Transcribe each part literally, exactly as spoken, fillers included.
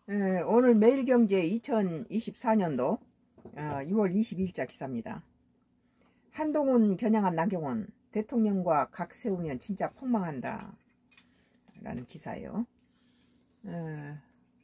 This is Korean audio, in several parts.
에, 오늘 매일경제 이천이십사 년도 어, 유월 이십이일자 기사입니다. 한동훈 겨냥한 나경원 대통령과 각 세우면 진짜 폭망한다 라는 기사예요. 어,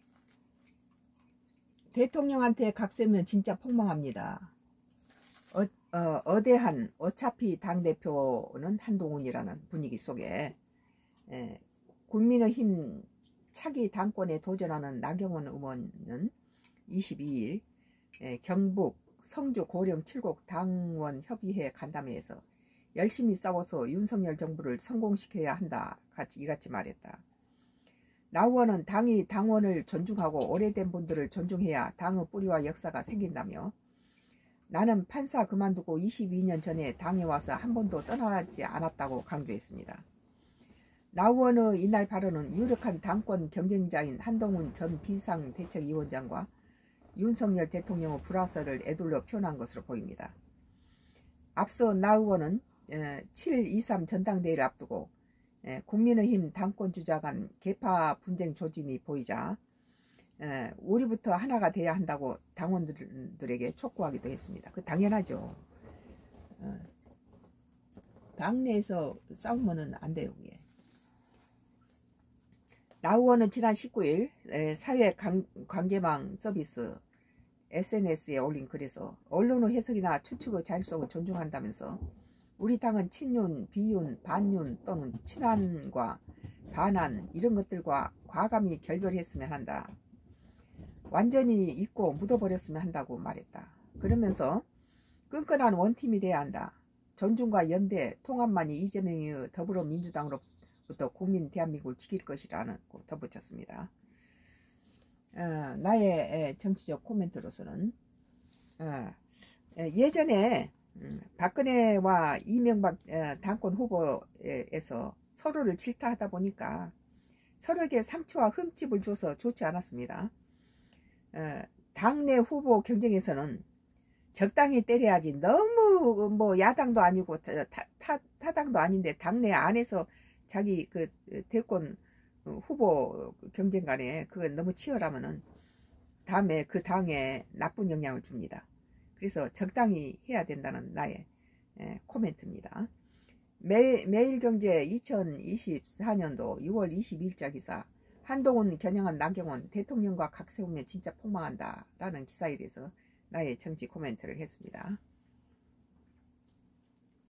대통령한테 각 세우면 진짜 폭망합니다. 어, 어, 어대한 어차피 당대표는 한동훈이라는 분위기 속에 에, 국민의힘 차기 당권에 도전하는 나경원 의원은 이십이일 에, 경북 성주 고령 칠곡 당원 협의회 간담회에서 열심히 싸워서 윤석열 정부를 성공시켜야 한다 같이 이같이 말했다. 나 의원은 당이 당원을 존중하고 오래된 분들을 존중해야 당의 뿌리와 역사가 생긴다며, 나는 판사 그만두고 이십이 년 전에 당에 와서 한 번도 떠나지 않았다고 강조했습니다. 나 의원의 이날 발언은 유력한 당권 경쟁자인 한동훈 전 비상대책위원장과 윤석열 대통령의 불화설을 에둘러 표현한 것으로 보입니다. 앞서 나 의원은 칠 이삼 전당대회를 앞두고 국민의힘 당권주자 간 계파 분쟁 조짐이 보이자 우리부터 하나가 돼야 한다고 당원들에게 촉구하기도 했습니다. 그 당연하죠. 당내에서 싸우면 안 돼요. 그게. 나 의원은 지난 십구일 사회관계망 서비스 에스엔에스에 올린 글에서 언론의 해석이나 추측의 자율성을 존중한다면서 우리 당은 친윤, 비윤, 반윤 또는 친한과 반한 이런 것들과 과감히 결별했으면 한다. 완전히 잊고 묻어버렸으면 한다고 말했다. 그러면서 끈끈한 원팀이 돼야 한다. 존중과 연대, 통합만이 이재명의 더불어민주당으로부터 국민 대한민국을 지킬 것이라는 거 덧붙였습니다. 어, 나의 정치적 코멘트로서는 어, 예전에 음, 박근혜와 이명박 어, 당권 후보에서 서로를 질타하다 보니까 서로에게 상처와 흠집을 줘서 좋지 않았습니다. 어, 당내 후보 경쟁에서는 적당히 때려야지, 너무 뭐 야당도 아니고 타, 타, 타당도 아닌데 당내 안에서 자기 그 대권 후보 경쟁 간에 그건 너무 치열하면은 다음에 그 당에 나쁜 영향을 줍니다. 그래서 적당히 해야 된다는 나의 에, 코멘트입니다. 매, 매일경제 이천이십사 년도 유월 이십이일자 기사, 한동훈 겨냥한 나경원 대통령과 각 세우면 진짜 폭망한다 라는 기사에 대해서 나의 정치 코멘트를 했습니다.